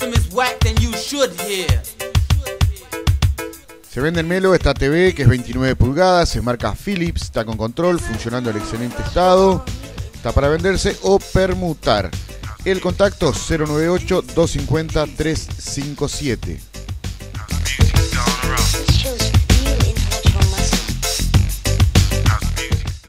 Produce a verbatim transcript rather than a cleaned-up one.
Se vende en Melo esta T V que es veintinueve pulgadas, es marca Philips, está con control, funcionando en excelente estado, está para venderse o permutar. El contacto cero nueve ocho, dos cinco cero, tres cinco siete.